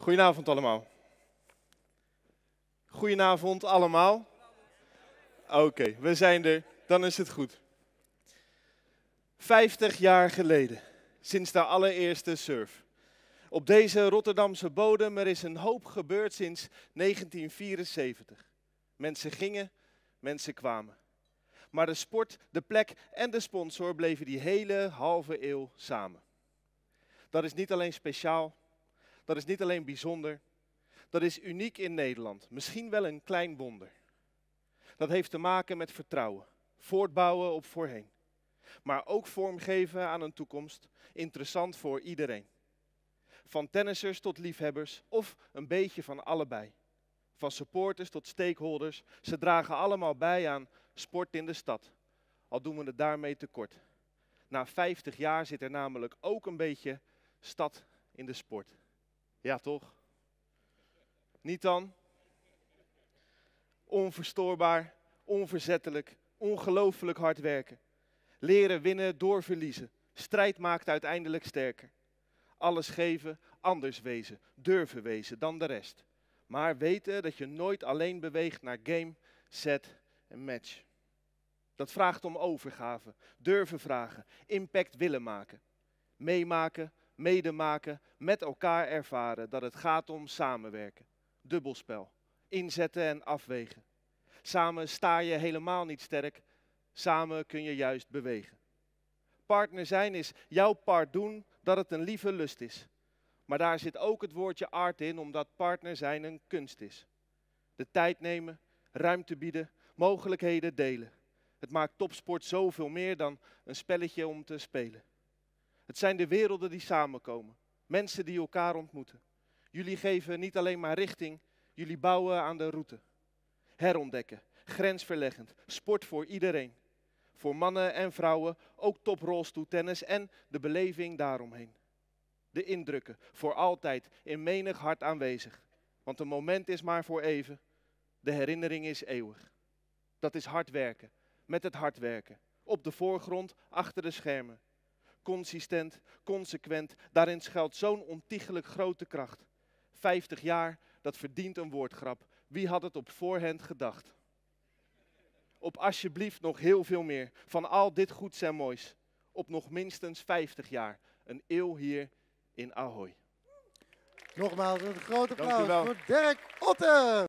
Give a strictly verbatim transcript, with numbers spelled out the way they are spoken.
Goedenavond allemaal. Goedenavond allemaal. Oké, okay, we zijn er. Dan is het goed. Vijftig jaar geleden, sinds de allereerste surf. Op deze Rotterdamse bodem, er is een hoop gebeurd sinds negentien vierenzeventig. Mensen gingen, mensen kwamen. Maar de sport, de plek en de sponsor bleven die hele halve eeuw samen. Dat is niet alleen speciaal, dat is niet alleen bijzonder, dat is uniek in Nederland. Misschien wel een klein wonder. Dat heeft te maken met vertrouwen, voortbouwen op voorheen. Maar ook vormgeven aan een toekomst, interessant voor iedereen. Van tennissers tot liefhebbers of een beetje van allebei. Van supporters tot stakeholders, ze dragen allemaal bij aan sport in de stad. Al doen we het daarmee tekort. Na vijftig jaar zit er namelijk ook een beetje stad in de sport. Ja, toch? Niet dan? Onverstoorbaar, onverzettelijk, ongelooflijk hard werken. Leren winnen door verliezen. Strijd maakt uiteindelijk sterker. Alles geven, anders wezen, durven wezen dan de rest. Maar weten dat je nooit alleen beweegt naar game, set en match. Dat vraagt om overgave, durven vragen, impact willen maken. Meemaken, medemaken, met elkaar ervaren dat het gaat om samenwerken. Dubbelspel, inzetten en afwegen. Samen sta je helemaal niet sterk, samen kun je juist bewegen. Partner zijn is jouw part doen dat het een lieve lust is. Maar daar zit ook het woordje art in, omdat partner zijn een kunst is. De tijd nemen, ruimte bieden, mogelijkheden delen. Het maakt topsport zoveel meer dan een spelletje om te spelen. Het zijn de werelden die samenkomen, mensen die elkaar ontmoeten. Jullie geven niet alleen maar richting, jullie bouwen aan de route. Herontdekken, grensverleggend, sport voor iedereen. Voor mannen en vrouwen, ook toprolstoeltennis en de beleving daaromheen. De indrukken, voor altijd, in menig hart aanwezig. Want een moment is maar voor even, de herinnering is eeuwig. Dat is hard werken, met het hard werken. Op de voorgrond, achter de schermen. Consistent, consequent, daarin schuilt zo'n ontiegelijk grote kracht. Vijftig jaar, dat verdient een woordgrap. Wie had het op voorhand gedacht? Op alsjeblieft nog heel veel meer, van al dit goeds en moois. Op nog minstens vijftig jaar, een eeuw hier in Ahoy. Nogmaals een groot applaus Dank u wel. voor Derk Otten.